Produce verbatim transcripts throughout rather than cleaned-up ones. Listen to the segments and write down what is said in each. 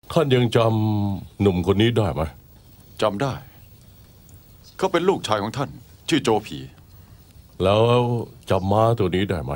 ท่านยังจำหนุ่มคนนี้ได้ไหมจำได้เขาเป็นลูกชายของท่านชื่อโจผีแล้วจำม้าตัวนี้ได้ไหม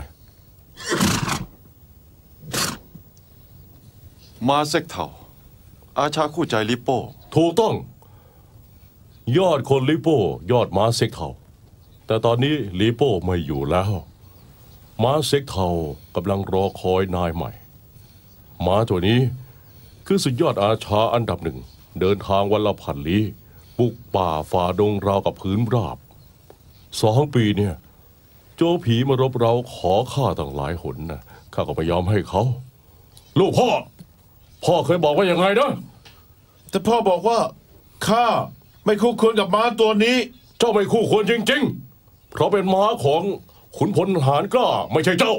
ม้าเซ็กเทาอาชาคู่ใจลิโป้ถูกต้องยอดคนลิโป้ยอดม้าเซ็กเทาแต่ตอนนี้ลิโป้ไม่อยู่แล้วม้าเซ็กเทากำลังรอคอยนายใหม่ม้าตัวนี้คือสุดยอดอาชาอันดับหนึ่งเดินทางวันละพันลี้บุกป่าฝ่าดงราวกับพื้นราบสองปีเนี่ยโจผีมารบเราขอข้าตั้งหลายหนนะข้าก็ไม่ยอมให้เขาลูกพ่อพ่อเคยบอกว่ายังไงนะแต่พ่อบอกว่าข้าไม่คู่ควรกับม้าตัวนี้เจ้าไม่คู่ควรจริงๆเพราะเป็นม้าของขุนพลทหารกล้าไม่ใช่เจ้า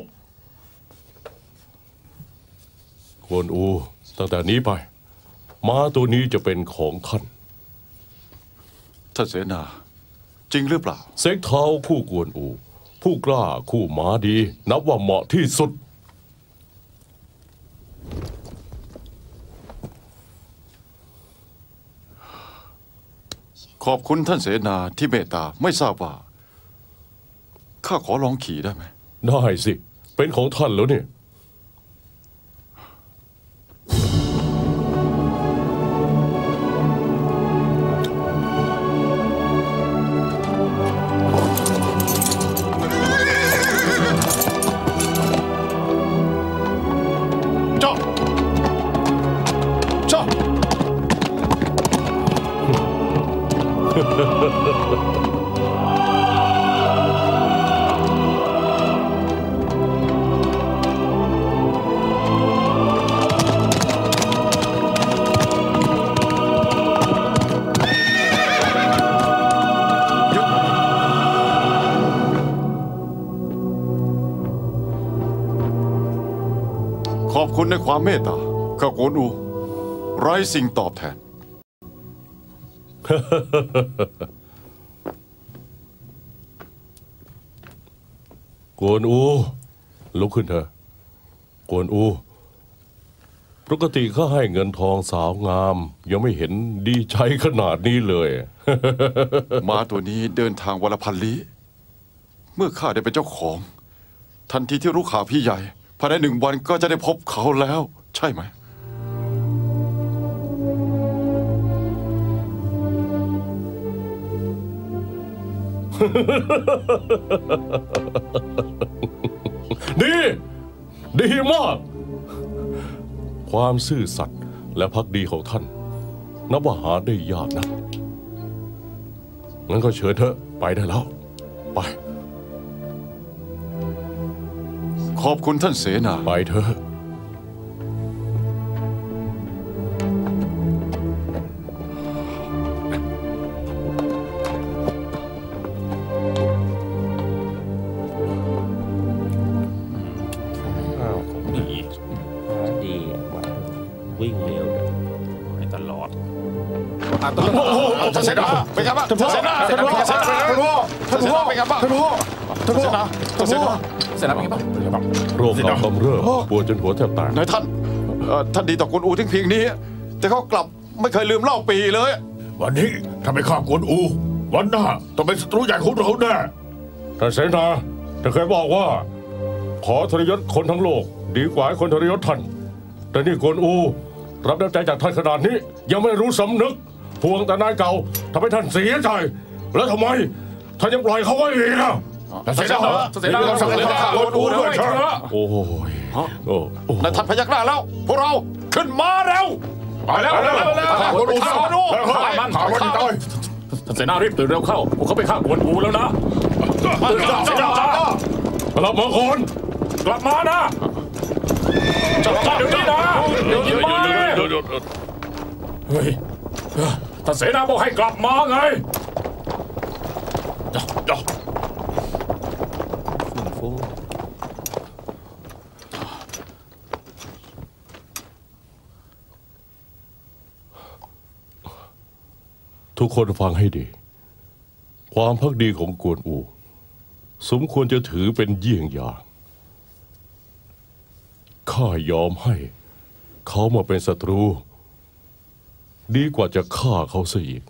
กวนอูตั้งแต่นี้ไปม้าตัวนี้จะเป็นของท่านท่านเสนาจริงหรือเปล่าเซ็กเท้าคู่กวนอูผู้กล้าคู่ม้าดีนับว่าเหมาะที่สุดขอบคุณท่านเสนาที่เมตตาไม่ทราบว่าข้าขอลองขี่ได้ไหมได้สิเป็นของท่านแล้วเนี่ยขอบคุณในความเมตตาข้ากวนอูไร้สิ่งตอบแทนกวนอูลุกขึ้นเถอะกวนอูปกติข้าให้เงินทองสาวงามยังไม่เห็นดีใจขนาดนี้เลยม้าตัวนี้เดินทางวันละพันลี้เมื่อข้าได้เป็นเจ้าของทันทีที่รู้ข่าวพี่ใหญ่ภายในหนึ่งวันก็จะได้พบเขาแล้วใช่ไหมดีดีมากความซื่อสัตย์และภักดีของท่านนับว่าหาได้ยากนะงั้นก็เชิญเถอะไปได้แล้วไปขอบคุณท่านเสนาไปเถอะวิ่งเร็วให้ตลอดท่านเสนาเป็นไงบ้างท่านเสนาท่านผู้ท่านผู้ท่านผู้เป็นไงบ้างท่านผู้ท่านเสนาท่านเสนาเสนาเป็นไงบ้างโรคเก่ากำเริบปวดจนหัวแทบแตกนายท่านท่านดีต่อกวนอูทิ้งเพียงนี้แต่เขากลับไม่เคยลืมเล่าปีเลยวันนี้ถ้าไม่ฆ่ากวนอูวันหน้าต้องเป็นศัตรูใหญ่ของเราแน่ท่านเสนาท่านเคยบอกว่าขอทรยศคนทั้งโลกดีกว่าคนทรยศท่านแต่นี่กวนอูรับน้ำใจจากท่านขนาดนี้ยังไม่รู้สำนึกห่วงแต่นายเก่าทำให้ท่านเสียใจแล้วทำไมท่านยังปล่อยเขาไว้อีกอ่ะเสนาเสนาสั่งเลยฆ่ากวนอูด้วยโอ้ยโอ้นายท่านพยักหน้าแล้วพวกเราขึ้นมาเร็วไปแล้วไปแล้วฆ่ากวนอูฆ่าดูฆ่ามันฆ่ามันตายท่านเสนารีบตื่นเร็วเข้าพวกเขาไปฆ่ากวนอูแล้วนะตื่นเสนากลับมาก่อนกลับมานะจับเดี๋ยวนี้นะเดี๋ยวนี้มาเฮ้ยท่านเสนาบอกให้กลับมาไงฟุ้งทุกคนฟังให้ดีความภักดีของกวนอูสมควรจะถือเป็นเยี่ยงอย่างข้ายอมให้เขามาเป็นศัตรูดีกว่าจะฆ่าเขาซะอีก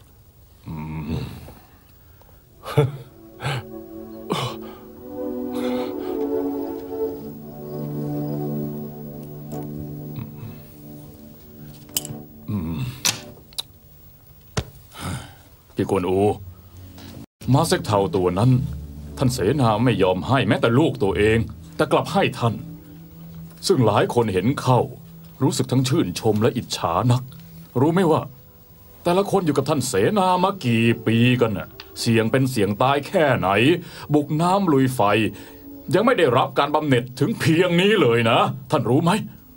พี่กวนอูม้าเซ็กเทาตัวนั้นท่านเสนาไม่ยอมให้แม้แต่ลูกตัวเองแต่กลับให้ท่านซึ่งหลายคนเห็นเข้ารู้สึกทั้งชื่นชมและอิจฉานักรู้ไหมว่าแต่ละคนอยู่กับท่านเสนามากี่ปีกันน่ะเสี่ยงเป็นเสี่ยงตายแค่ไหนบุกน้ำลุยไฟยังไม่ได้รับการบำเหน็จถึงเพียงนี้เลยนะท่านรู้ไหม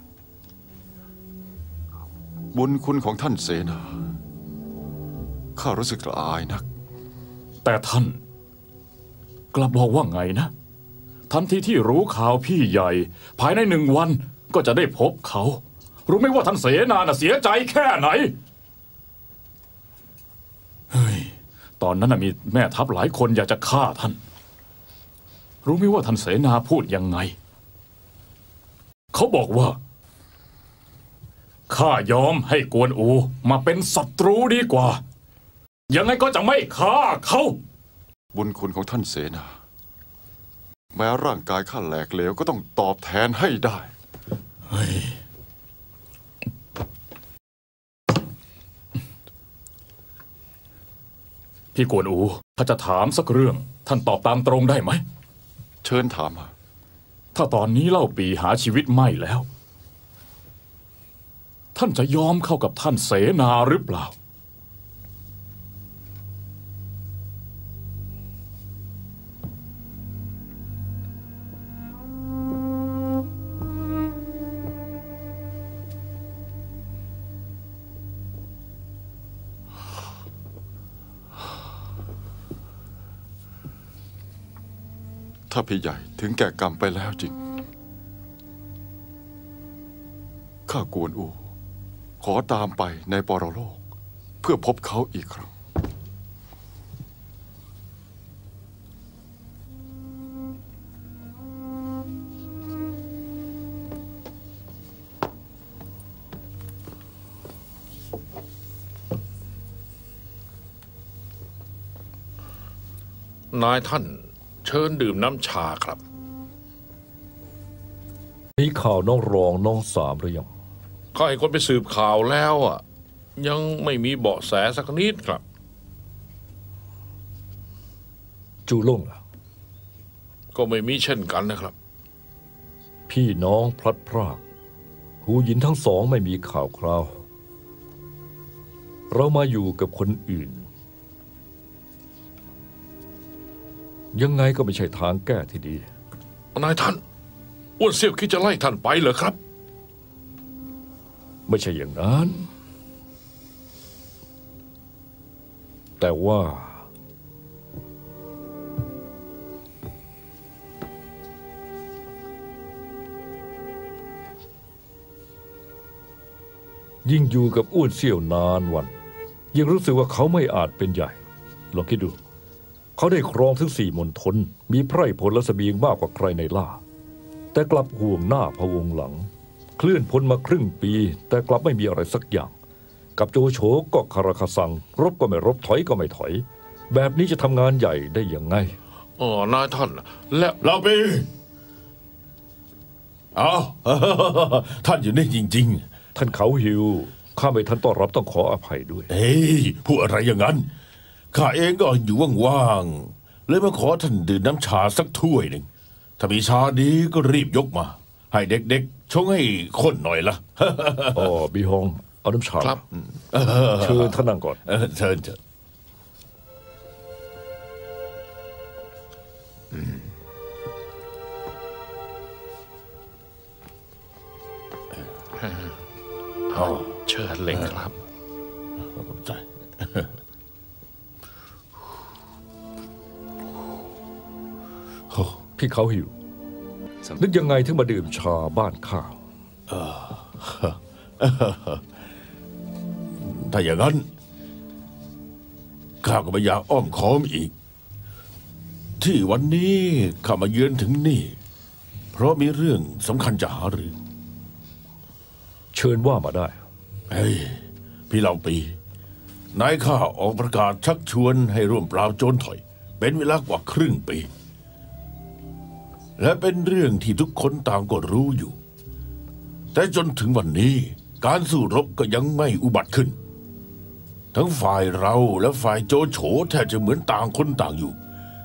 บุญคุณของท่านเสนาข้ารู้สึกละอายนักแต่ท่านกลับบอกว่าไงนะทันทีที่รู้ข่าวพี่ใหญ่ภายในหนึ่งวันก็จะได้พบเขารู้ไหมว่าท่านเสนาน่ะเสียใจแค่ไหนเฮ้ยตอนนั้นน่ะมีแม่ทัพหลายคนอยากจะฆ่าท่านรู้ไหมว่าท่านเสนาพูดยังไงเขาบอกว่าข้ายอมให้กวนอูมาเป็นศัตรูดีกว่ายังไงก็จะไม่ฆ่าเขาบุญคุณของท่านเสนาแม้ร่างกายข้าแหลกเหลวก็ต้องตอบแทนให้ได้เฮ้ยพี่กวนอูถ้าจะถามสักเรื่องท่านตอบตามตรงได้ไหมเชิญถามมาถ้าตอนนี้เล่าปีหาชีวิตไม่แล้วท่านจะยอมเข้ากับท่านเสนาหรือเปล่าถ้าพี่ใหญ่ถึงแก่กรรมไปแล้วจริงข้ากวนอูขอตามไปในปรโลกเพื่อพบเขาอีกครั้งนายท่านเชิญดื่มน้ำชาครับมีข่าวน้องรองน้องสามหรือยังข้าให้คนไปสืบข่าวแล้วอ่ะยังไม่มีเบาะแสสักนิดครับจูล่งล่ะก็ไม่มีเช่นกันนะครับพี่น้องพลัดพรากหูหยินทั้งสองไม่มีข่าวคราวเรามาอยู่กับคนอื่นยังไงก็ไม่ใช่ทางแก้ที่ดีนายท่านอ้วนเซี่ยวคิดจะไล่ท่านไปเหรอครับไม่ใช่อย่างนั้นแต่ว่ายิ่งอยู่กับอ้วนเซี่ยวนานวันยิ่งรู้สึกว่าเขาไม่อาจเป็นใหญ่ลองคิดดูเขาได้ครองถึงสี่มณฑลมีไพร่พลและเสบียงมากกว่าใครในล่าแต่กลับห่วงหน้าพะวงหลังเคลื่อนพ้นมาครึ่งปีแต่กลับไม่มีอะไรสักอย่างกับโจโฉก็คาราคาซังรบก็ไม่รบถอยก็ไม่ถอยแบบนี้จะทำงานใหญ่ได้ยังไงอ๋อนายท่านและเราไปเอาท่านอยู่นี่จริงๆท่านเขาหิวข้าไม่ทันต้อนรับต้องขออภัยด้วยเฮ้ยพูดอะไรอย่างนั้นข้าเองก็อยู่ว่างๆเลยมาขอท่านดื่มน้ำชาสักถ้วยหนึ่งถ้ามีชาดีก็รีบยกมาให้เด็กๆชงให้ข้นหน่อยละอ๋อบีฮงเอาน้ำชาครับเชิญท่านนั่งก่อนเชิญเชิญเชิญเลยครับขอบใจพี่เขาหิวนึกยังไงถึงมาดื่มชาบ้านข้าถ้าอย่างนั้นข้าก็ไม่อยากอ้อมค้อมอีกที่วันนี้ข้ามาเยือนถึงนี่เพราะมีเรื่องสำคัญจะหารือเชิญว่ามาได้เฮ้ยพี่เหล่าปีนายข้าออกประกาศชักชวนให้ร่วมปราบโจรถอยเป็นเวลากว่าครึ่งปีและเป็นเรื่องที่ทุกคนต่างก็รู้อยู่แต่จนถึงวันนี้การสู้รบก็ยังไม่อุบัติขึ้นทั้งฝ่ายเราและฝ่ายโจโฉแทบจะเหมือนต่างคนต่างอยู่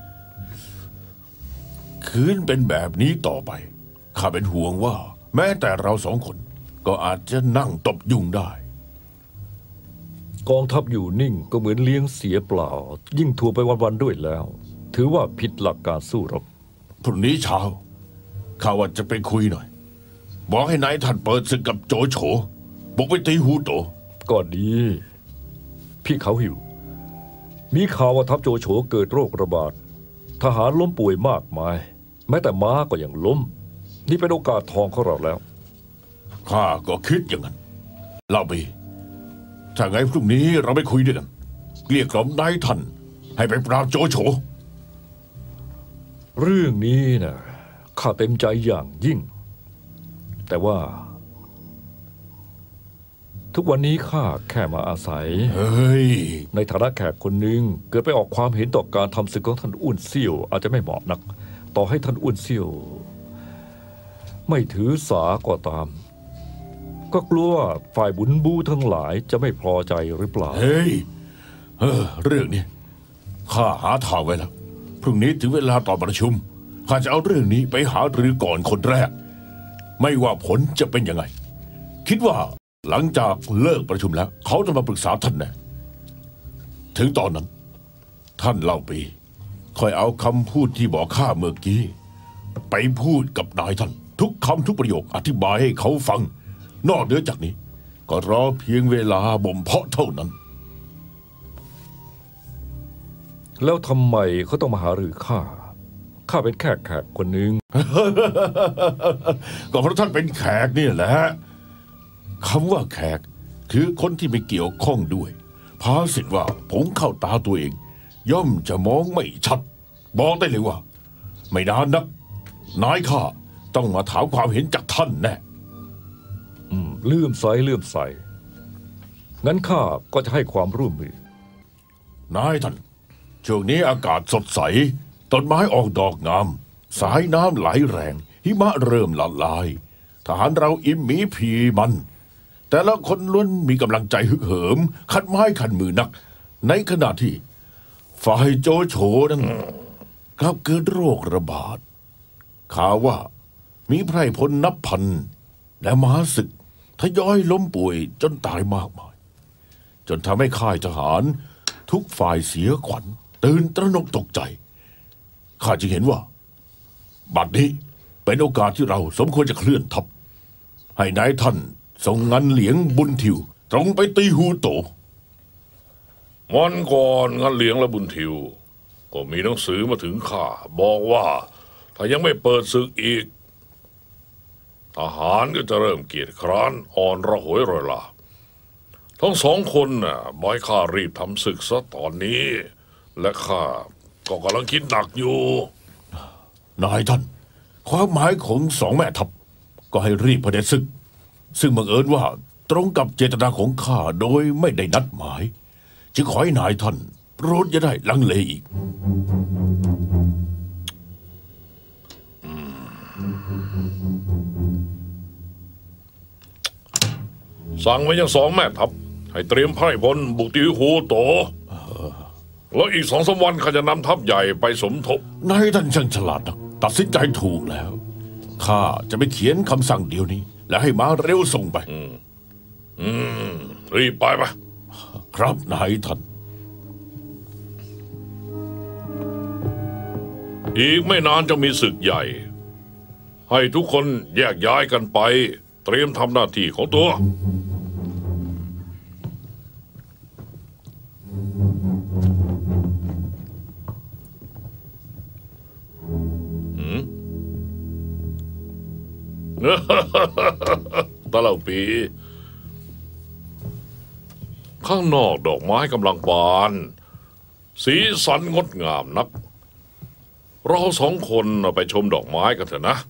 คืนเป็นแบบนี้ต่อไปข้าเป็นห่วงว่าแม้แต่เราสองคนก็อาจจะนั่งตบยุงได้กองทัพอยู่นิ่งก็เหมือนเลี้ยงเสียเปล่ายิ่งทัวไปวันๆด้วยแล้วถือว่าผิดหลักการสู้รบพรุ่งนี้เช้าข้าว่าจะไปคุยหน่อยบอกให้นายท่านเปิดศึกกับโจโฉบุกไปตีฮูโตก็ดีพี่เขาหิวมีข่าวว่าทัพโจโฉเกิดโรคระบาดทหารล้มป่วยมากมายแม้แต่ม้าก็ยังล้มนี่เป็นโอกาสทองของเราแล้วข้าก็คิดอย่างนั้นเล่าไปถ้าไงพรุ่งนี้เราไปคุยด้วยกันเกลี้ยกล่อมนายท่านให้ไปปราบโจโฉเรื่องนี้นะข้าเต็มใจอย่างยิ่งแต่ว่าทุกวันนี้ข้าแค่มาอาศัยเฮ้ยในฐานะแขกคนหนึ่งเกิดไปออกความเห็นต่อการทำศึกของท่านอ้วนเซี่ยวอาจจะไม่เหมาะนักต่อให้ท่านอ้วนเซี่ยวไม่ถือสาก็ตามก็กลัวฝ่ายบุญบูทั้งหลายจะไม่พอใจหรือเปล่าเฮ้ยเออเรื่องนี้ข้าหาทางไว้แล้วพรุ่งนี้ถึงเวลาต่อประชุมข้าจะเอาเรื่องนี้ไปหารือก่อนคนแรกไม่ว่าผลจะเป็นยังไงคิดว่าหลังจากเลิกประชุมแล้วเขาจะมาปรึกษาท่านแน่ถึงตอนนั้นท่านเล่าปีค่อยเอาคำพูดที่บอกข้าเมื่อกี้ไปพูดกับนายท่านทุกคำทุกประโยคอธิบายให้เขาฟังนอกเหนือจากนี้ก็รอเพียงเวลาบ่มเพาะเท่านั้นแล้วทำไมเขาต้องมาหารือข้าข้าเป็นแค่แขกคนหนึ่งก็เพราะท่านเป็นแขกนี่แหละคำว่าแขกคือคนที่ไม่เกี่ยวข้องด้วยภาษิตว่าผงเข้าตาตัวเองย่อมจะมองไม่ชัดบอกได้เลยว่าไม่นานนักนายข้าต้องมาถามความเห็นจากท่านแน่อืมเลื่อมใสเลื่อมใสงั้นข้าก็จะให้ความร่วมมือนายท่านช่วงนี้อากาศสดใสต้นไม้ออกดอกงามสายน้ำไหลแรงหิมะเริ่มละลายทหารเราอิ่มหมีผีมันแต่ละคนล้วนมีกำลังใจฮึกเหิมขัดไม้ขัดมือนักในขณะที่ฝ่ายโจโฉนั้นกลับเกิดโรคระบาดข่าวว่ามีไพร่พลนับพันและม้าศึกทยอยล้มป่วยจนตายมากมายจนทำให้ค่ายทหารทุกฝ่ายเสียขวัญตื่นตระหนกตกใจข้าจึงเห็นว่าบัดนี้เป็นโอกาสที่เราสมควรจะเคลื่อนทัพให้นายท่านส่งงันเหลียงบุญทิวตรงไปตีฮูโตวันก่อนงันเหลียงและบุญทิวก็มีหนังสือมาถึงข้าบอกว่าถ้ายังไม่เปิดศึกอีกทหารก็จะเริ่มเกียจคร้านอ่อนระหวยรอยลาทั้งสองคนน่ะบอยข้ารีบทำศึกซะตอนนี้และข้าก็กำลังคิดหนักอยู่นายท่านความหมายของสองแม่ทัพก็ให้รีบเผด็จศึกซึ่งบังเอิญว่าตรงกับเจตนาของข้าโดยไม่ได้นัดหมายจึงขอให้นายท่านโปรดอย่าได้ลังเลอีกสั่งไว้ยังสองแม่ทัพให้เตรียมไพร่พลบุกตีฮูโตแล้วอีกสองสามวันข้าจะนำทัพใหญ่ไปสมทบนายท่านช่างฉลาดนะตัดสินใจถูกแล้วข้าจะไปเขียนคำสั่งเดียวนี้และให้มาเร็วส่งไปอืมอืมรีบไปปะครับนายท่านอีกไม่นานจะมีศึกใหญ่ให้ทุกคนแยกย้ายกันไปเตรียมทำหน้าที่ของตัวตะเหล่าปีข้างนอกดอกไม้กำลังบานสีสันงดงามนักเราสองคนไปชมดอกไม้กันเถอะนะ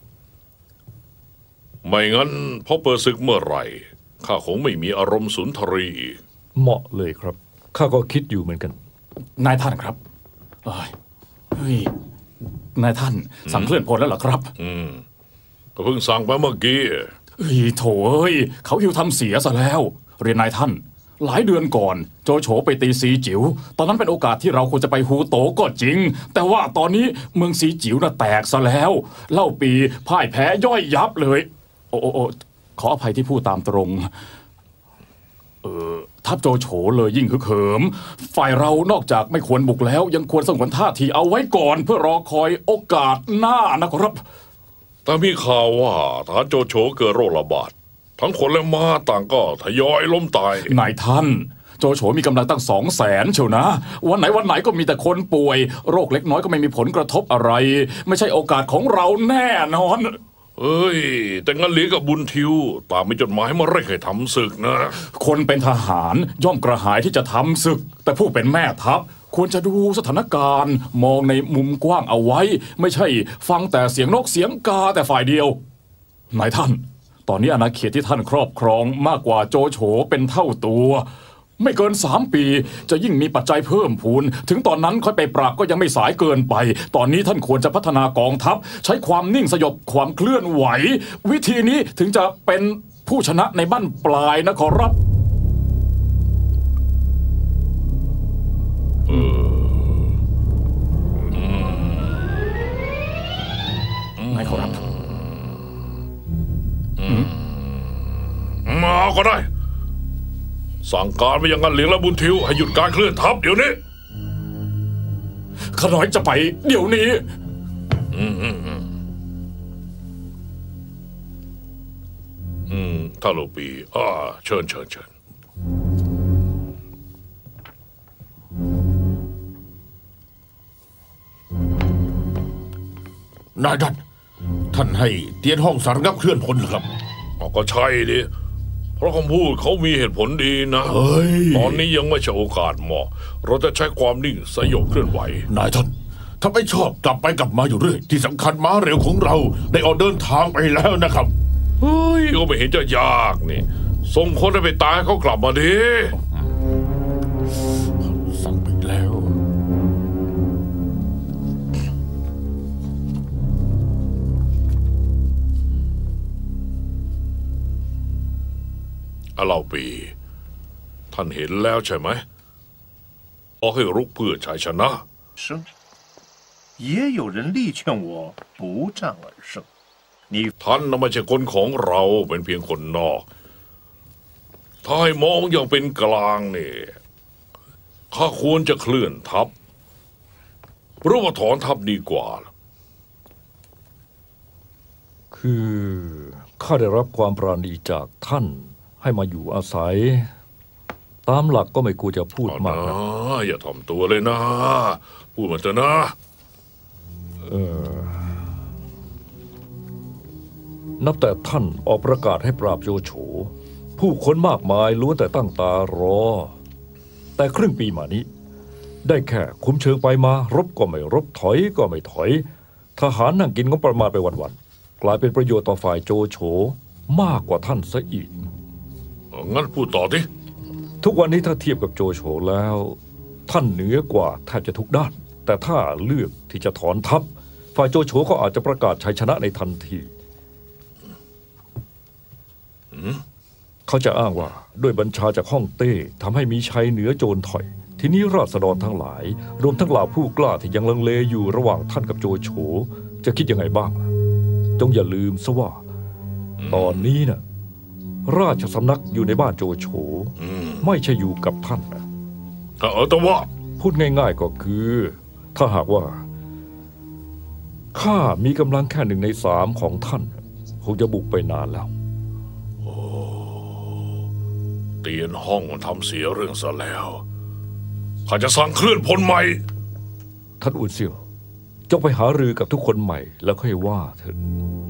ไม่งั้นพอเปิดศึกเมื่อไหร่ข้าคงไม่มีอารมณ์สุนทรีเหมาะเลยครับข้าก็คิดอยู่เหมือนกันนายท่านครับเอ้ยเฮ้ยนายท่านสั่งเคลื่อนพลแล้วเหรอครับอืมก็เพิ่งสั่งไปเมื่อกี้เฮ้ยโถเอ้ยเขาหิวทำเสียซะแล้วเรียนนายท่านหลายเดือนก่อนโจโฉไปตีซีจิ๋วตอนนั้นเป็นโอกาสที่เราควรจะไปฮูโตก็จริงแต่ว่าตอนนี้เมืองซีจิ๋วน่ะแตกซะแล้วเล่าปีพ่ายแพ้ย่อยยับเลยโอ้โอ้ขออภัยที่พูดตามตรงเออทัพโจโฉเลยยิ่งฮึกเหิมฝ่ายเรานอกจากไม่ควรบุกแล้วยังควรสงวนท่าทีเอาไว้ก่อนเพื่อรอคอยโอกาสหน้านะครับแต่มีข่าวว่าทหารโจโฉเกิดโรคระบาดทั้งคนและม้าต่างก็ทยอยล้มตายนายท่านโจโฉมีกำลังตั้งสองแสนเชียวนะวันไหนวันไหนก็มีแต่คนป่วยโรคเล็กน้อยก็ไม่มีผลกระทบอะไรไม่ใช่โอกาสของเราแน่นอนเอ้ยแต่งั้นเหลียกับบุญทิวตามมีจดหมายมาเร่งให้ทำศึกนะคนเป็นทหารย่อมกระหายที่จะทำศึกแต่ผู้เป็นแม่ทัพควรจะดูสถานการณ์มองในมุมกว้างเอาไว้ไม่ใช่ฟังแต่เสียงนกเสียงกาแต่ฝ่ายเดียวนายท่านตอนนี้อาณาเขตที่ท่านครอบครองมากกว่าโจโฉเป็นเท่าตัวไม่เกินสามปีจะยิ่งมีปัจจัยเพิ่มพูนถึงตอนนั้นค่อยไปปราบก็ยังไม่สายเกินไปตอนนี้ท่านควรจะพัฒนากองทัพใช้ความนิ่งสยบความเคลื่อนไหววิธีนี้ถึงจะเป็นผู้ชนะในบั้นปลายนะขอรับเออไม่ขอรับมาก็ได้สั่งการไปยังกันเหลียงและบุญทิวให้หยุดการเคลื่อนทัพเดี๋ยวนี้ข้าน้อยจะไปเดี๋ยวนี้อืมอืมอืมอืมท่านโลปีอ่าเชิญเชิญเชิญนายท่านท่านให้เตียนห้องสารงับเคลื่อนพลครับก็ใช่ดิเพราะคำพูดเขามีเหตุผลดีนะตอนนี้ยังไม่ใช่โอกาสเหมาะเราจะใช้ความนิ่งสยบเคลื่อนไหวนายท่านถ้าไม่ชอบกลับไปกลับมาอยู่เรื่อยที่สำคัญม้าเร็วของเราได้ออกเดินทางไปแล้วนะครับเฮ้ยก็ไม่เห็นจะยากนี่ส่งคนไปตายเขากลับมาดิสั่งไปแล้วอาเหล่าปีท่านเห็นแล้วใช่ไหมขอให้รุกเพื่อชัยชนะ是也有人力劝我不战而胜你ท่านไม่ใช่คนของเราเป็นเพียงคนนอกถ้าให้มองอย่างเป็นกลางนี่ข้าควรจะเคลื่อนทัพหรือว่าถอนทัพดีกว่าคือข้าได้รับความปราณีจากท่านให้มาอยู่อาศัยตามหลักก็ไม่ควรจะพูดมากนะอย่าถ่อมตัวเลยนะพูดมาเถอะนะเออนับแต่ท่านออกประกาศให้ปราบโจโฉผู้คนมากมายล้วนแต่ตั้งตารอแต่ครึ่งปีมานี้ได้แค่คุ้มเชิงไปมารบก็ไม่รบถอยก็ไม่ถอยทหารนั่งกินงบประมาณไปวันๆกลายเป็นประโยชน์ต่อฝ่ายโจโฉมากกว่าท่านซะอีกงั้นพูดต่อดิทุกวันนี้ถ้าเทียบกับโจโฉแล้วท่านเหนือกว่าแทบจะทุกด้านแต่ถ้าเลือกที่จะถอนทัพฝ่ายโจโฉก็อาจจะประกาศชัยชนะในทันทีเขาจะอ้างว่าด้วยบัญชาจากฮ่องเต้ทำให้มีชัยเหนือโจรถอยทีนี้ราษฎรทั้งหลายรวมทั้งเหล่าผู้กล้าที่ยังลังเลอยู่ระหว่างท่านกับโจโฉจะคิดยังไงบ้างล่ะจงอย่าลืมซะว่าตอนนี้น่ะราชสำนักอยู่ในบ้านโจโฉไม่ใช่อยู่กับท่านนะเออแต่ว่าพูดง่ายๆก็คือถ้าหากว่าข้ามีกำลังแค่หนึ่งในสามของท่านคงจะบุกไปนานแล้วโอ้เตียนห้องทำเสียเรื่องซะแล้วข้าจะสั่งเคลื่อนพลใหม่ท่านอุ่นเซียวจงไปหารือกับทุกคนใหม่แล้วค่อยว่าเถิด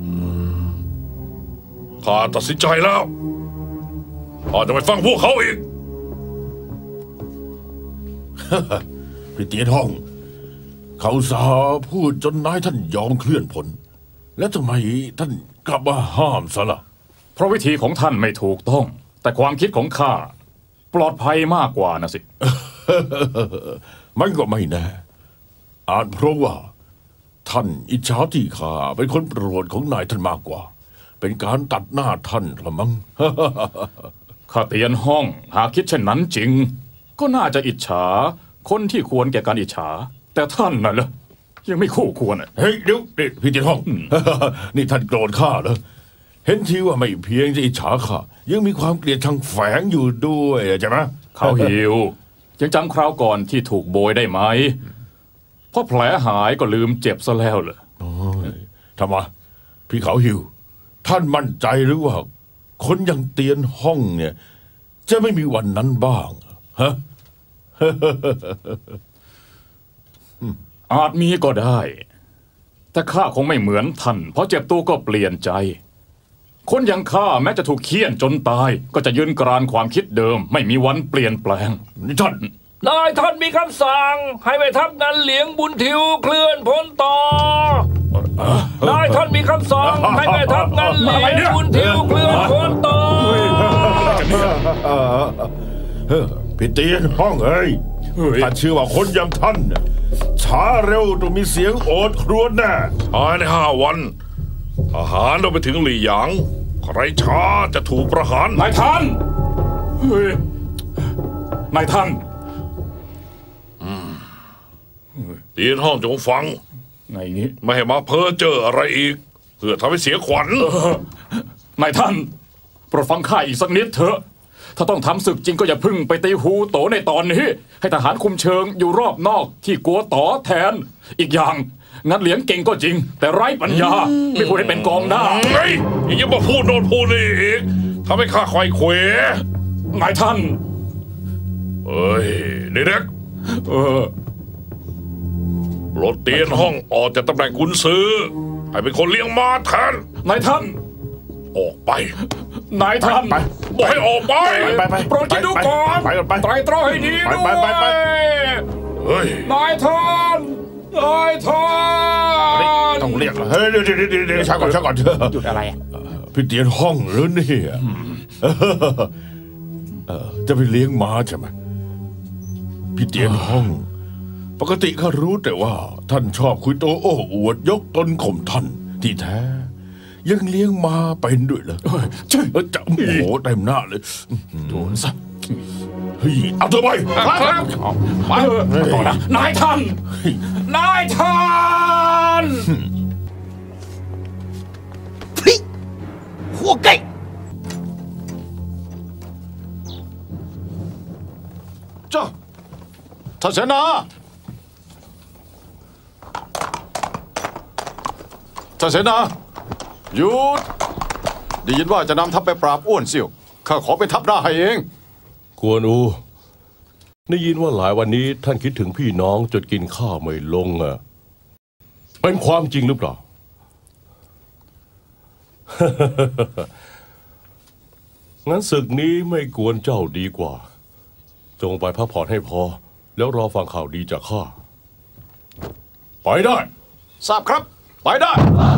ข้าตัดสินใจแล้วข้าจะไม่ฟังพวกเขาอีกพี่เตียนห้องเขาสาพูดจนนายท่านยอมเคลื่อนพลแล้วทำไมท่านกลับมาห้ามซะล่ะเพราะวิธีของท่านไม่ถูกต้องแต่ความคิดของข้าปลอดภัยมากกว่านะสิมันก็ไม่แน่อาจเพราะว่า ท่านอิจฉาที่ข้าเป็นคนโปรดของนายท่านมากกว่า เป็นการตัดหน้าท่านละมั้งข้าเตียนห้องหากคิดเช่นนั้นจริง ก็น่าจะอิจฉาคนที่ควรแก่การอิจฉา แต่ท่านน่ะเหรอยังไม่คู่ควรอ่ะเฮ้ยเดี๋ยวนี่พี่เตียนห้อง นี่ท่านโกรธข้าเหรอเห็นทีว่าไม่เพียงจะอิจฉาข้ายังมีความเกลียดชังแฝงอยู่ด้วยใช่ไหมเขาหิวยังจำคราวก่อนที่ถูกโบยได้ไหมพอแผลหายก็ลืมเจ็บซะแล้วเหรอทำไมพี่เขาหิว ท่านมั่นใจหรือว่า คนอย่างเตียนห้องเนี่ย จะไม่มีวันนั้นบ้างฮะอาจมีก็ได้ แต่ข้าคงไม่เหมือนท่านเพราะเจ็บตัวก็เปลี่ยนใจ คนอย่างข้าแม้จะถูกเคี่ยนจนตาย ก็จะยืนกรานความคิดเดิม ไม่มีวันเปลี่ยนแปลงนี่ท่านนายท่านมีคำสั่งให้ไปทับงานเหลียงบุญทิวเคลื่อนพ้นต่อนายท่านมีคำสั่งให้ไปทับงานเหลียงบุญทิวเคลื่อนพ้นต่อเฮ้ยพี่เตียนห้องเอ้ยท่านเชื่อว่าคนอย่างท่านน่ะช้าเร็วต้องมีเสียงโอดครวญแน่ภายในห้าวันทหารเราไปถึงหลี่หยางใครช้าจะถูกประหารนายท่านเฮ้ยนายท่านเตียนห้องจงฟังไงนี้ไม่ให้มาเพ้อเจออะไรอีก เพื่อทำให้เสียขวัญนายท่านโปรดฟังข้าอีกสักนิดเถอะถ้าต้องทำศึกจริงก็อย่าพึ่งไปตีฮูโตในตอนนี้ให้ทหารคุมเชิงอยู่รอบนอกที่กัวต่อแทนอีกอย่างงัดเหลียงเก่งก็จริง แต่ไร้ปัญญาไม่ควรให้เป็นกองหน้าเฮ้ยยังมาพูดโน่นพูดนี่อีกทำให้ข้าควายเขวนายท่านเฮ้ยเด็กเออรถเตียนห้องออกจากตำแหน่งกุนซื้อให้เป็นคนเลี้ยงม้าแทนนายท่านออกไปนายท่านไปบอกให้ออกไปไปไปโปรดคิดดูก่อนไปไปไตรตรองให้ดีไปด้วไปไปไปยเฮ้ยนายท่านนายท่านต้องเรียกเหรอเฮ้ยเดี๋ยวเดี๋ยวเดี๋ยวเดี๋ยวช้าก่อนช้าก่อนเถอะหยุดอะไรอ่ะพี่เตียนห้องหรือเนี่ยเออจะไปเลี้ยงม้าใช่ไหมพี่เตียนห้อง ปกติข้ารู้แต่ว่า ท่านชอบคุยโตโอ้อวดยกตนข่มท่านที่แท้ ยังเลี้ยงม้าเป็นด้วยเหรอใช่จะโอ้โหเต็มหน้าเลยโดนซะเฮ้ยเอาเถอะไปครับไปต่อนะนายท่านนายท่าน活该！ จ้าท่านเสนาท่านเสนาหยุดได้ยินว่าจะนำทัพไปปราบอ้วนเสี่ยวข้าขอเป็นทัพหน้าให้เองกวนอูได้ยินว่าหลายวันนี้ท่านคิดถึงพี่น้องจนกินข้าวไม่ลงอ่ะเป็นความจริงหรือเปล่า งั้นศึกนี้ไม่กวนเจ้าดีกว่า จงไปพักผ่อนให้พอ แล้วรอฟังข่าวดีจากข้า ไปได้ทราบครับ ไปได้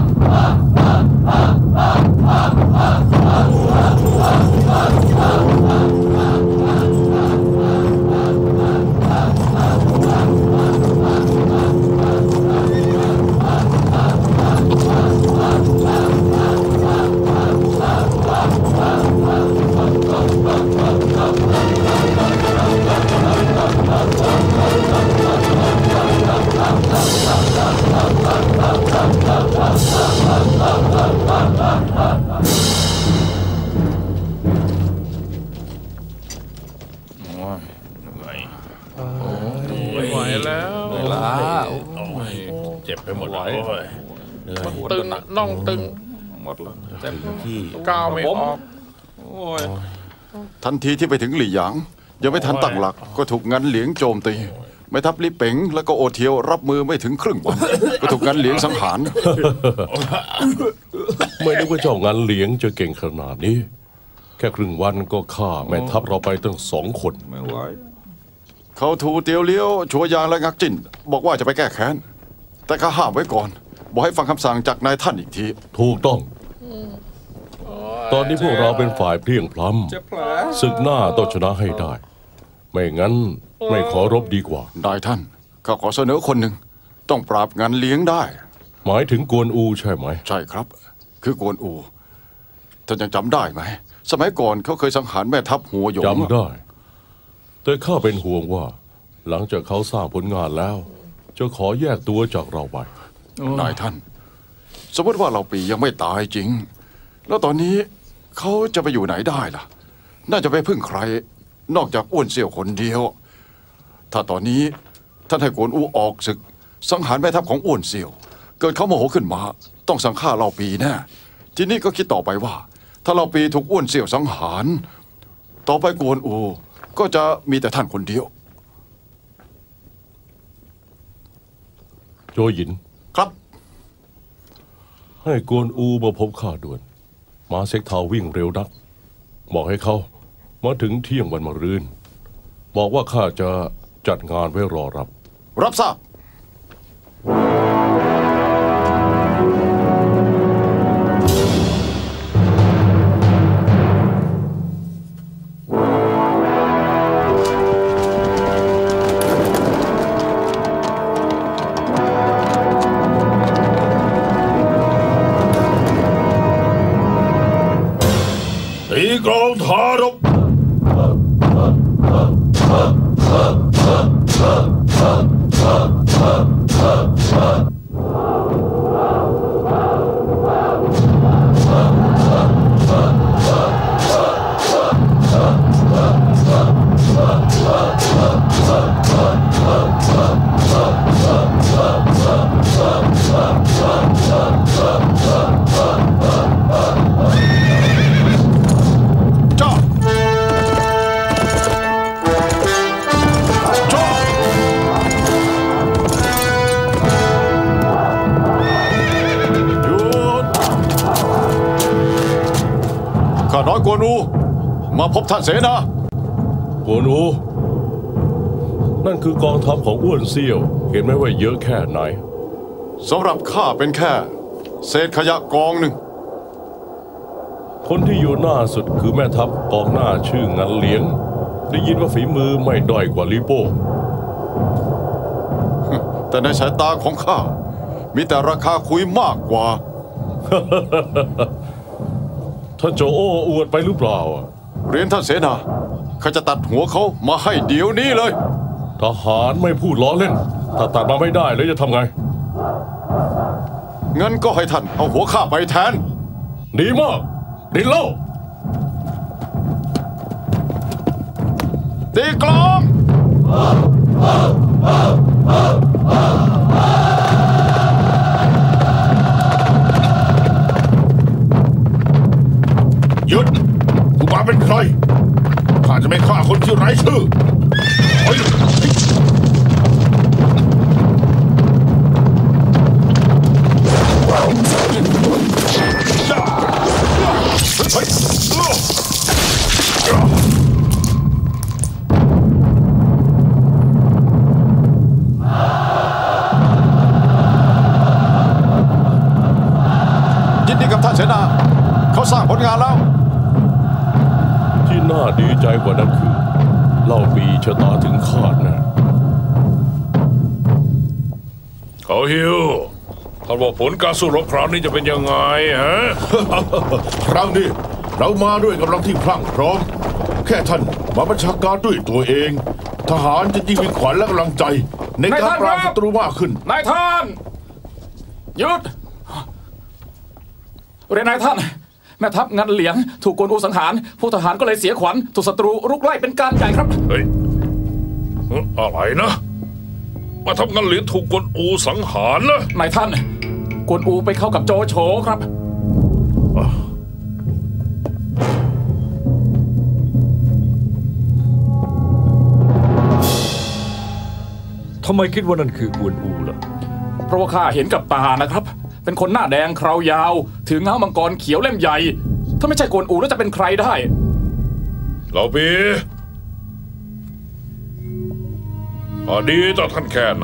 ไม่ไหวแล้วเจ็บไปหมดเลยตึงน่องตึงหมดแล้วที่ก้าวไม่ออกทันทีที่ไปถึงหลี่หยางยังไม่ทันตั้งหลัก ก็ถูกงันเหลียงโจมตีแม่ทัพลิเป๋งแล้วก็โอเทียวรับมือไม่ถึงครึ่งวัน ก็ถูกงันเหลียงสังหารไม่นึกว่าเจ้างันเหลียงจะเก่งขนาดนี้ แค่ครึ่งวันก็ฆ่าแม่ทัพเราไปตั้งสองคนไม่ไหวเขาถูเตียวเลี้ยวชัวยางและงักจิ้นบอกว่าจะไปแก้แค้นแต่ข้าห้ามไว้ก่อน บอกให้ฟังคำสั่งจากนายท่านอีกทีถูกต้องโอ้ยตอนนี้พวกเราเป็นฝ่ายเพลียงพล้ำศึกหน้าต้องชนะให้ได้ ไม่งั้นไม่ขอรบดีกว่านายท่านข้าขอเสนอคนหนึ่งต้องปราบงานเลี้ยงได้หมายถึงกวนอูใช่ไหมใช่ครับ คือกวนอูท่านยังจำได้ไหมสมัยก่อนเขาเคยสังหารแม่ทัพหัวหยงจำได้ แต่ข้าเป็นห่วงว่า หลังจากเขาสร้างผลงานแล้ว จะขอแยกตัวจากเราไปนายท่าน สมมติว่าเราปียังไม่ตายจริง แล้วตอนนี้เขาจะไปอยู่ไหนได้ล่ะ น่าจะไปพึ่งใคร นอกจากอ้วนเสี่ยวคนเดียว ถ้าตอนนี้ท่านให้กวนอูออกศึก สังหารแม่ทัพของอ้วนเสี่ยว เกิดเขาโมโหขึ้นมา ต้องสังฆ่าเราปีแน่ทีนี้ก็คิดต่อไปว่า ถ้าเราปีถูกอ้วนเสี่ยวสังหาร ต่อไปกวนอูก็จะมีแต่ท่านคนเดียวโจหยินครับให้กวนอูมาพบข้าด่วน มาเซ็กเทาวิ่งเร็วนัก บอกให้เขามาถึงเที่ยงวันมะรืน บอกว่าข้าจะจัดงานไว้รอรับรับทราบตีกลองทารบจ้า จ้า หยุด ข้าน้อยกวนอู มาพบท่านเสนากวนอู นั่นคือกองทัพของอ้วนเซี่ยว เห็นไหมว่าเยอะแค่ไหนสำหรับข้าเป็นแค่ เศษขยะกองหนึ่งคนที่อยู่หน้าสุดคือแม่ทัพกองหน้าชื่องันเหลียง ได้ยินว่าฝีมือไม่ด้อยกว่าลิโป้แต่ในสายตาของข้า มีแต่ราคาคุยมากกว่าท่านโจโอ้อวดไปหรือเปล่าเรียนท่านเสนาข้าจะตัดหัวเขามาให้เดี๋ยวนี้เลยทหารไม่พูดล้อเล่น ถ้าตัดมาไม่ได้แล้วจะทำไงงั้นก็ให้ท่านเอาหัวข้าไปแทนดีมาก ดินเล่าตีกลองหยุดกูมาเป็นใคร ข้าจะไม่ฆ่าคนที่ไร้ชื่อเฮ้ยยินดีกับท่านเสนา เขาสร้างผลงานแล้วที่น่าดีใจกว่านั้นคือเล่าปีชะตาถึงคาดนะเขาฮิวท่านบอกผลการสู้รบคราวนี้จะเป็นยังไงฮะครั้งนี้เรามาด้วยกำลังที่พรั่งพร้อม แค่ท่านมาบัญชาการด้วยตัวเอง ทหารจะยิ่งมีขวัญและกำลังใจ ในการปราบศัตรูมากขึ้นนายท่านหยุดเรียนนายท่านแม่ทัพงันเหลียงถูกกวนอูสังหารพวกทหารก็เลยเสียขวัญถูกศัตรูรุกไล่เป็นการใหญ่ครับเฮ้ยอะไรนะมาทำงานเหรียญถูกกวนอูสังหารนะนายท่านกวนอูไปเข้ากับโจโฉครับทำไมคิดว่านั่นคือกวนอูล่ะเพราะว่าข้าเห็นกับตานะครับ เป็นคนหน้าแดงคราวยาวถือเงามังกรเขียวเล่มใหญ่ถ้าไม่ใช่กวนอูแล้วจะเป็นใครได้เราปีพอดีต่อท่านแค่ไหน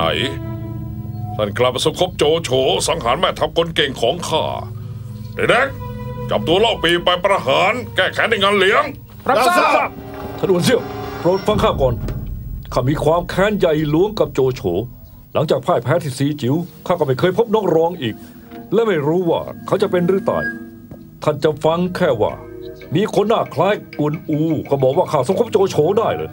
ท่านกลับมาสมคบโจโฉสังหารแม่ทัพคนเก่งของข้าเด็กจับตัวเล่าปีไปประหารแก้แค้นในงานเลี้ยงรับทราบท่านอ้วนเซี่ยวโปรดฟังข้าก่อนข้ามีความแค้นใหญ่หลวงกับโจโฉหลังจากพ่ายแพ้ที่ซีจิ๋วข้าก็ไม่เคยพบน้องรองอีกและไม่รู้ว่าเขาจะเป็นหรือตายท่านจะฟังแค่ว่ามีคนหน้าคล้ายกวนอูก็บอกว่าข้าสมคบโจโฉได้เลย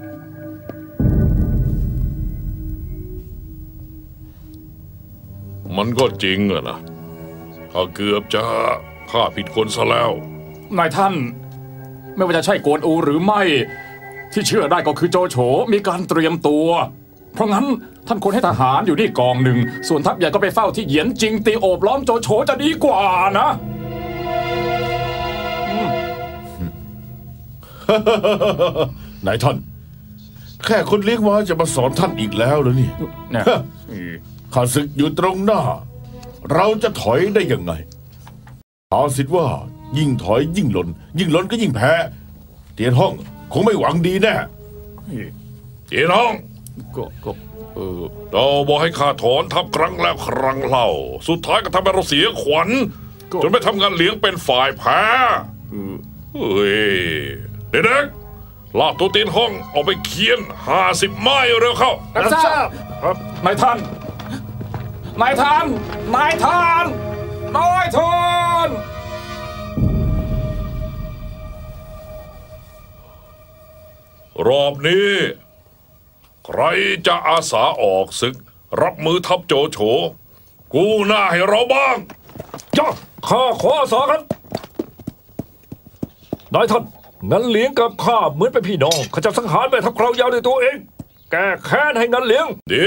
มันก็จริงอะนะข้าเกือบจะฆ่าผิดคนซะแล้วนายท่านไม่ว่าจะใช่กวนอูหรือไม่ที่เชื่อได้ก็คือโจโฉมีการเตรียมตัวเพราะงั้นท่านควรให้ทหารอยู่ที่กองหนึ่งส่วนทัพใหญ่ก็ไปเฝ้าที่เหยียนจิงตีโอบล้อมโจโฉจะดีกว่านะนายท่านแค่คนเลี้ยงม้าจะมาสอนท่านอีกแล้วเหรอนี่ข้าศึกอยู่ตรงหน้าเราจะถอยได้ยังไงเอาสิว่ายิ่งถอยยิ่งหล่นยิ่งหล่นก็ยิ่งแพ้เตียนห้องคงไม่หวังดีแน่เตียนห้องก็ก็เออเราบอกให้ข้าถอนทัพครั้งแล้วครั้งเล่าสุดท้ายก็ทำให้เราเสียขวัญจนไม่ทำงานเลี้ยงเป็นฝ่ายแพ้เฮ้ยเด็กๆลากตัวเตียนห้องออกไปเคียนห้าสิบไม้เร็วเข้ารับทราบครับนายท่านนายท่านนายท่านนายท่านรอบนี้ใครจะอาสาออกศึกรับมือทัพโจโฉกูหน้าให้เราบ้างจ้าข้าขออาสาครับนายท่านงั้นเลี้ยงกับข้าเหมือนเป็นพี่น้องข้าจะสังหารแม่ทัพคราวยาวด้วยตัวเองแก้แค้นให้งั้นเลี้ยงดี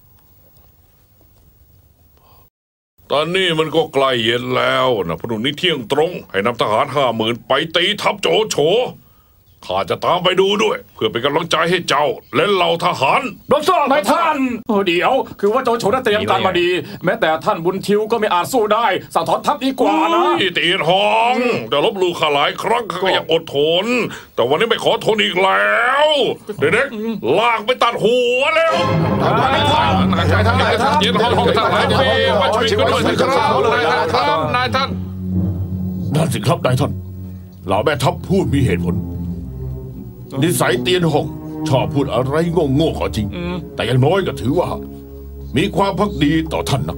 ตอนนี้มันก็ใกล้เย็นแล้วนะพรุ่งนี้เที่ยงตรงให้นำทหารห้าหมื่นไปตีทัพโจโฉข้าจะตามไปดูด้วยเพื่อเป็นกำลังใจให้เจ้าและเหล่าทหารรับทราบนายท่านเดี๋ยวคือว่าโจโฉได้เตรียมการมาดีแม้แต่ท่านบุญทิวก็ไม่อาจสู้ได้สั่งถอนทัพดีกว่านะเตียนหองแต่ลบลู่ข้าหลายครั้งข้าก็ยังอดทนแต่วันนี้ไม่ขอทนอีกแล้วเด็กๆลากไปตัดหัวแล้วนายท่านนายท่านนายท่านเตียนหองของทหารดีมาช่วยกันด้วยสิครับนายท่านนายท่านนั่นสิครับนายท่านเหล่าแม่ทัพพูดมีเหตุผลนิสัยเตียนหงชอบพูดอะไรโง่ๆก็จริงแต่อย่างน้อยก็ถือว่ามีความภักดีต่อท่านนะ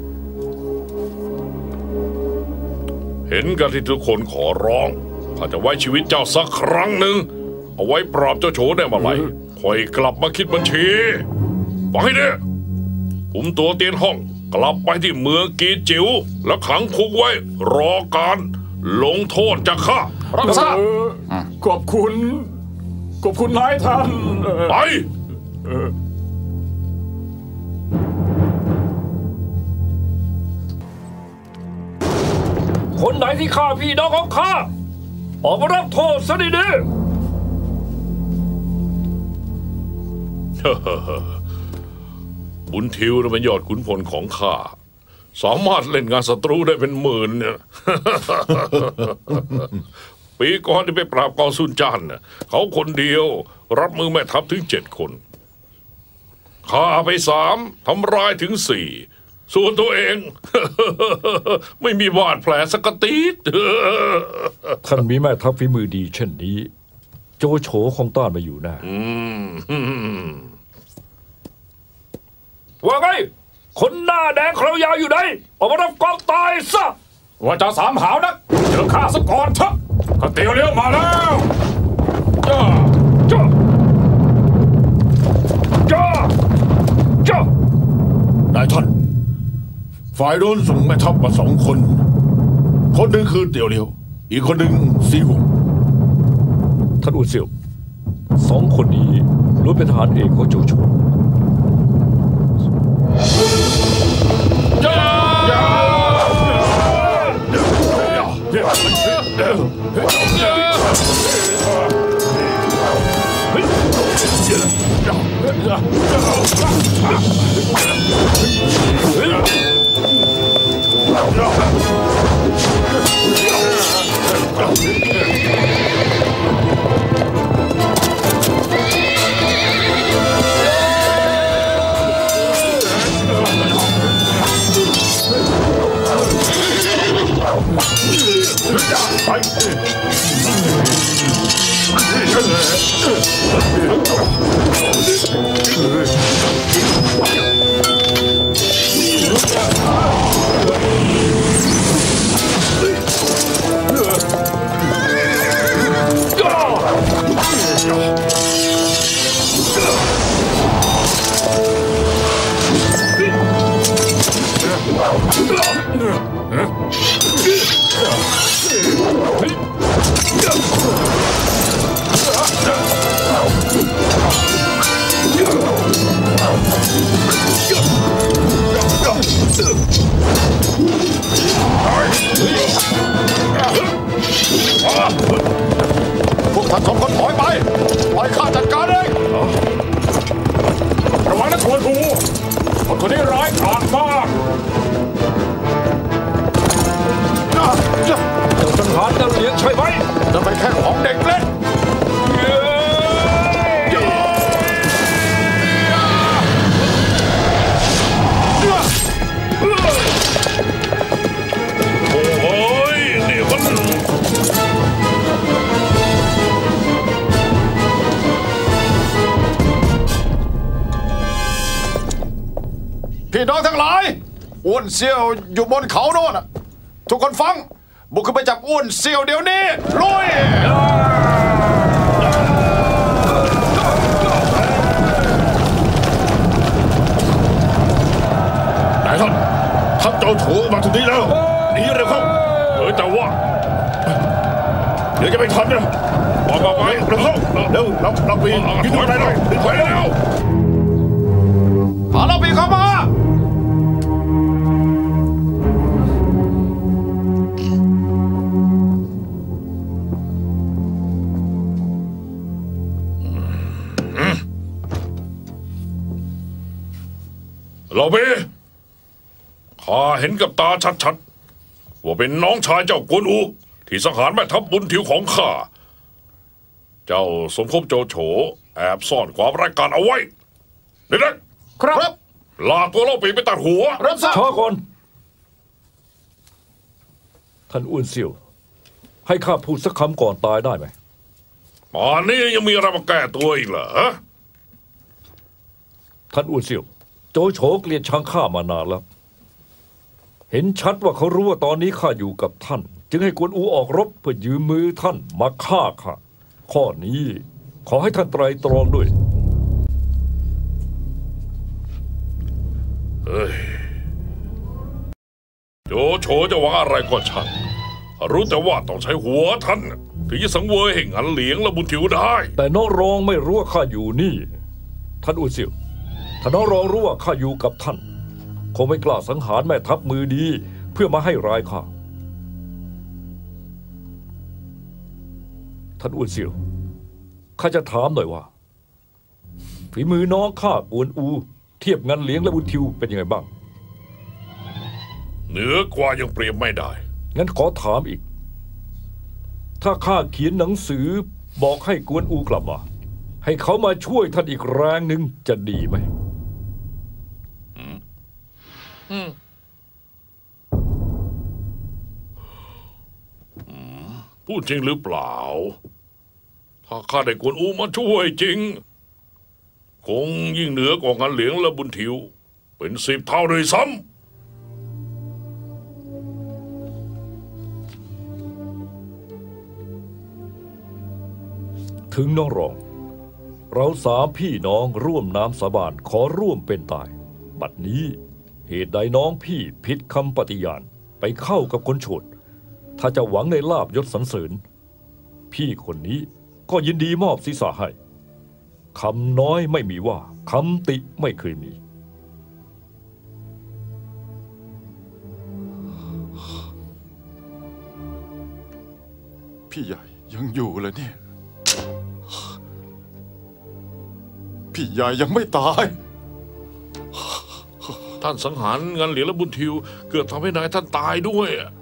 เห็นกันที่ทุกคนขอร้องข้าจะไว้ชีวิตเจ้าสักครั้งหนึ่งเอาไว้ปราบเจ้าโฉได้เมื่อไหร่ค่อยกลับมาคิดบัญชีฟังให้ดีคุมตัวเตียนห้องกลับไปที่เมืองกีจิ๋วแล้วขังคุกไว้รอการลงโทษจากข้ารับทราบขอบคุณขอบคุณนายท่านไปคนไหนที่ฆ่าพี่น้องของข้าออกมารับโทษซะดีๆบุญทิวเป็นยอดขุนพลของข้าสามารถเล่นงานศัตรูได้เป็นหมื่นเนี่ยปีก่อนที่ไปปราบกองซุนจานเนี่ยเขาคนเดียวรับมือแม่ทัพถึงเจ็ดคนฆ่าไปสามทำร้ายถึงสี่ส่วนตัวเอง ไม่มีบาดแผลสักติดท่านมีแม่ทัพฝีมือดีเช่นนี้โจโฉคงต้านมาอยู่แน่ว่าไงคนหน้าแดงคราวยาวอยู่ไหนออกมารับกองตายซะว่าจะสามหาวนักเจอข้าซะก่อนเถอะข้าเตียวเลี้ยวมาแล้วจ้าจ้าจ้าจ้านายท่านฝ่ายโดนส่งแม่ทัพมาสองคนคนหนึ่งคือเตียวเลี้ยวอีกคนหนึ่งซีหงท่านอู่เสี่ยวสองคนนี้ล้วนเป็นทหารเอกของโจโฉจ้าไปสองคนถอยไปปล่อยข้าจัดการเองระวังนะกวนอูคนคนนี้ร้ายกาจมากจ้าจ้าเจ้าสังหารกันเหลียงใช่ไหมจะไปแค่ของเด็กเล่นโอ้ยนี่มันพี่น้องทั้งหลายอ้วนเซี่ยวอยู่บนเขาโน่นน่ะทุกคนฟังบุกขึ้นไปจับอ้วนเซี่ยวเดี๋ยวนี้ลุยนายท่านทัพโจโฉมาถึงนี้แล้วหนีเร็วเข้าเออแต่ว่าเดี๋ยวจะไม่ทันนะออกออกไปเร็วเข้าเร็วเราเราปีนยืนตรงไหนเราดึงไปแล้วพาเราปีเข้ามาเราไปข้าเห็นกับตาชัดๆว่าเป็นน้องชายเจ้ากวนอูที่สังหารแม่ทัพบุญถิวของข้าเจ้าสมภพโจโฉแอบซ่อนความร้ายกาจเอาไว้เด็กครับๆลากตัวเราปีไปตัดหัวรับทราบช้าก่อน ท่านอ้วนเซี่ยว ให้ข้าพูดสักคำก่อนตายได้ไหมป่านนี้ยังมีอะไรมาแก้ตัวอีกเหรอท่านอ้วนเซี่ยว โจโฉเกลียดชังข้ามานานแล้ว เห็นชัดว่าเขารู้ว่าตอนนี้ข้าอยู่กับท่าน จึงให้กวนอูออกรบเพื่อยืมมือท่านมาฆ่าข้าข้อนี้ขอให้ท่านไตรตรองด้วยเฮ้ยโจโฉจะหวังอะไรก็ช่างรู้แต่ว่าต้องใช้หัวท่านถึงจะสังเวยให้งันเหลียงและบุญถิวได้แต่น้องรองไม่รู้ว่าข้าอยู่นี่ ท่านอ้วนเซี่ยว ถ้าน้องรองรู้ว่าข้าอยู่กับท่านคงไม่กล้าสังหารแม่ทัพมือดีเพื่อมาให้ร้ายข้าท่านอ้วนเซี่ยวข้าจะถามหน่อยว่าฝีมือน้องข้ากวนอู เทียบงันเหลียงและบุญทิวเป็นยังไงบ้างเหนือกว่ายังเปรียบไม่ได้งั้นขอถามอีก ถ้าข้าเขียนหนังสือบอกให้กวนอูกลับมาให้เขามาช่วยท่านอีกแรงหนึ่งจะดีไหมพูดจริงหรือเปล่า ถ้าข้าได้กวนอูมาช่วยจริง คงยิ่งเหนือกว่างันเหลียงและบุญถิว เป็นสิบเท่าเลยซ้ำถึงน้องรอง เราสามพี่น้องร่วมน้ำสาบานขอร่วมเป็นตาย บัดนี้เหตุใดน้องพี่ผิดคำปฏิญาณไปเข้ากับคนโฉดถ้าจะหวังในลาบยศสรรเสริญ พี่คนนี้ก็ยินดีมอบศีรษะให้คำน้อยไม่มีว่าคำติไม่เคยมีพี่ใหญ่ยังอยู่เลยเนี่ยพี่ใหญ่ยังไม่ตายท่านสังหารงันเหลียงและบุญทิว เกือบทำให้นายท่านตายด้วย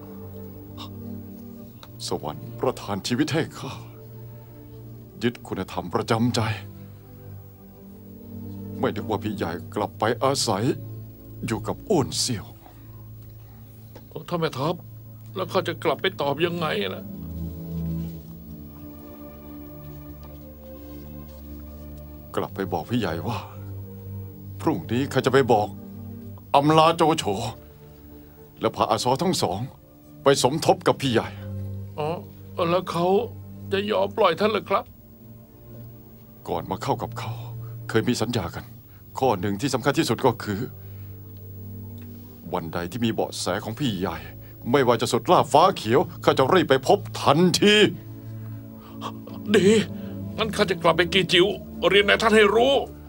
สวรรค์ประทานชีวิตให้ข้ายึดคุณธรรมประจำใจ ไม่นึกว่าพี่ใหญ่กลับไปอาศัย อยู่กับอ้วนเซี่ยวถ้าแม่ทัพแล้วเขาจะกลับไปตอบยังไงล่ะกลับไปบอกพี่ใหญ่ว่า พรุ่งนี้ข้าจะไปบอกอำลาโจโฉและพาอาซอทั้งสอง ไปสมทบกับพี่ใหญ่อ๋อ แล้วเขาจะยอมปล่อยท่านเหรอครับก่อนมาเข้ากับเขา เคยมีสัญญากัน ข้อหนึ่งที่สำคัญที่สุดก็คือ วันใดที่มีเบาะแสของพี่ใหญ่ ไม่ว่าจะสุดล่าฟ้าเขียวข้าจะรีบไปพบทันทีดี งั้นข้าจะกลับไปกีจิว เรียนนายท่านให้รู้